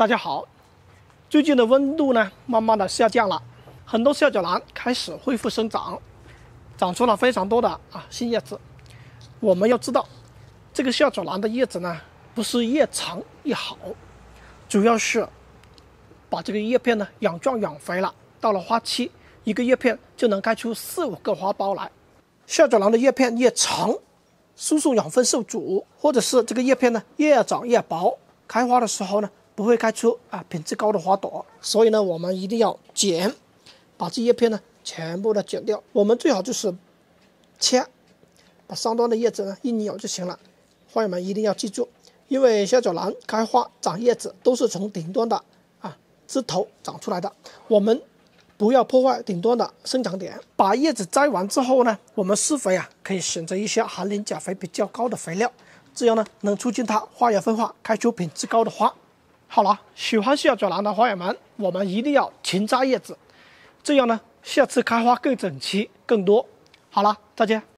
大家好，最近的温度呢，慢慢的下降了，很多小脚兰开始恢复生长，长出了非常多的新叶子。我们要知道，这个小脚兰的叶子呢，不是越长越好，主要是把这个叶片呢养壮养肥了，到了花期，一个叶片就能开出4、5个花苞来。小脚兰的叶片越长，输送养分受阻，或者是这个叶片呢越长越薄，开花的时候呢不会开出品质高的花朵。所以呢，我们一定要剪，把这叶片呢全部的剪掉。我们最好就是切，把上端的叶子呢一扭就行了。花友们一定要记住，因为小脚兰开花长叶子都是从顶端的枝头长出来的，我们不要破坏顶端的生长点。把叶子摘完之后呢，我们施肥可以选择一些含磷钾肥比较高的肥料，这样呢能促进它花芽分化，开出品质高的花。好了，喜欢小脚兰的花友们，我们一定要勤摘叶子，这样呢下次开花更整齐更多。好了，再见。